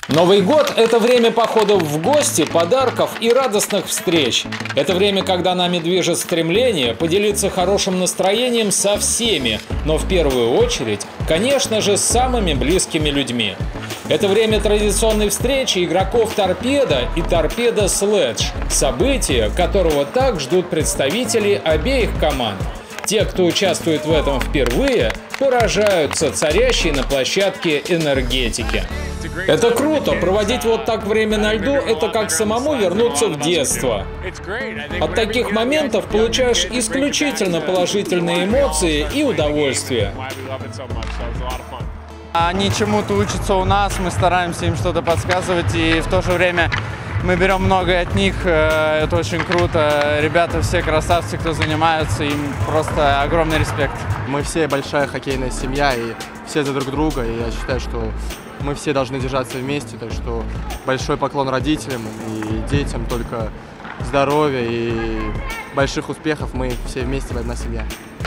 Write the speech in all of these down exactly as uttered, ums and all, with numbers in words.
Новый год – это время походов в гости, подарков и радостных встреч. Это время, когда нами движет стремление поделиться хорошим настроением со всеми, но в первую очередь, конечно же, с самыми близкими людьми. Это время традиционной встречи игроков «Торпедо» и «Торпедо Следж», события, которого так ждут представители обеих команд. Те, кто участвует в этом впервые, поражаются царящей на площадке энергетики. Это круто! Проводить вот так время на льду – это как самому вернуться в детство. От таких моментов получаешь исключительно положительные эмоции и удовольствие. Они чему-то учатся у нас, мы стараемся им что-то подсказывать, и в то же время мы берем многое от них, это очень круто. Ребята все красавцы, кто занимается, им просто огромный респект. Мы все большая хоккейная семья, и все за друг друга, и я считаю, что мы все должны держаться вместе, так что большой поклон родителям и детям, только здоровья и больших успехов, мы все вместе одна семья.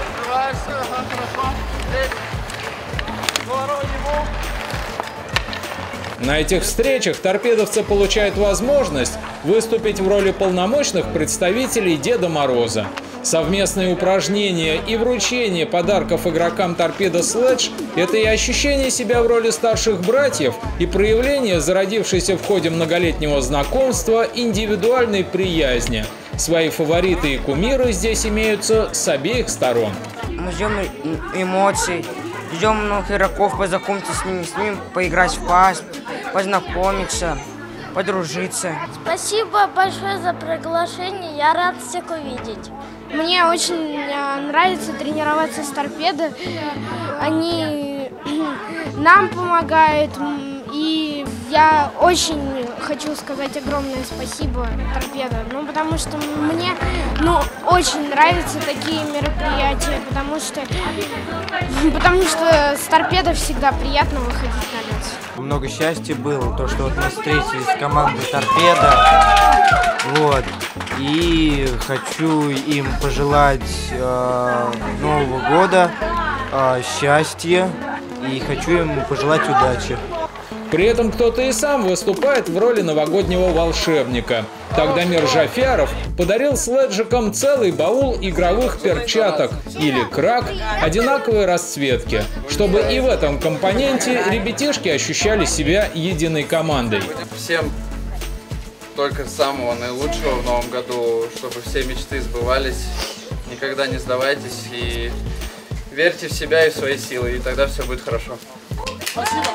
На этих встречах торпедовцы получают возможность выступить в роли полномочных представителей Деда Мороза. Совместные упражнения и вручение подарков игрокам «Торпедо Следж» – это и ощущение себя в роли старших братьев, и проявление зародившейся в ходе многолетнего знакомства индивидуальной приязни. Свои фавориты и кумиры здесь имеются с обеих сторон. Мы ждем эмоций, ждем новых игроков, познакомиться с ними, с ними поиграть в пас, познакомиться, подружиться. Спасибо большое за приглашение, я рад всех увидеть. Мне очень нравится тренироваться с торпедо. Они нам помогают, и я очень хочу сказать огромное спасибо торпедо, ну потому что мне ну очень нравятся такие мероприятия, потому что потому что с торпедо всегда приятно выходить на лед. Много счастья было, то, что вот мы встретились с командой «Торпедо», вот, и хочу им пожелать э, Нового года, э, счастья, и хочу им пожелать удачи. При этом кто-то и сам выступает в роли новогоднего волшебника. Тогда Мир Джафяров подарил следжикам целый баул игровых перчаток или крак одинаковой расцветки, чтобы и в этом компоненте ребятишки ощущали себя единой командой. Всем только самого наилучшего в новом году, чтобы все мечты сбывались. Никогда не сдавайтесь и верьте в себя и в свои силы, и тогда все будет хорошо. Спасибо.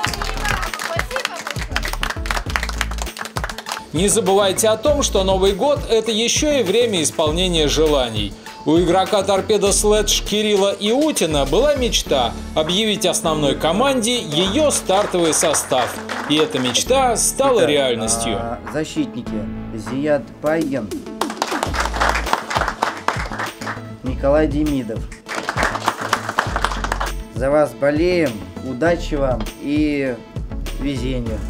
Не забывайте о том, что Новый год – это еще и время исполнения желаний. У игрока «Торпедо Следж» Кирилла Иутина была мечта объявить основной команде ее стартовый состав. И эта мечта стала Итак, реальностью. Защитники: Зият Пайген, Николай Демидов. За вас болеем, удачи вам и везения.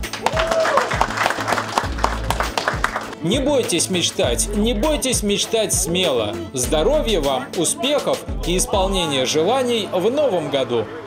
Не бойтесь мечтать, не бойтесь мечтать смело. Здоровья вам, успехов и исполнения желаний в новом году!